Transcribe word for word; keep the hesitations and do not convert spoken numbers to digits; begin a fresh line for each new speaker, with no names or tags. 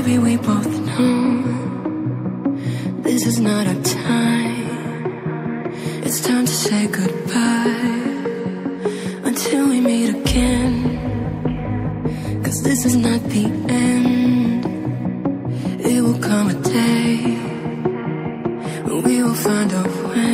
Baby, we both know this is not our time. It's time to say goodbye until we meet again. 'Cause this is not the end. It will come a day when we will find a way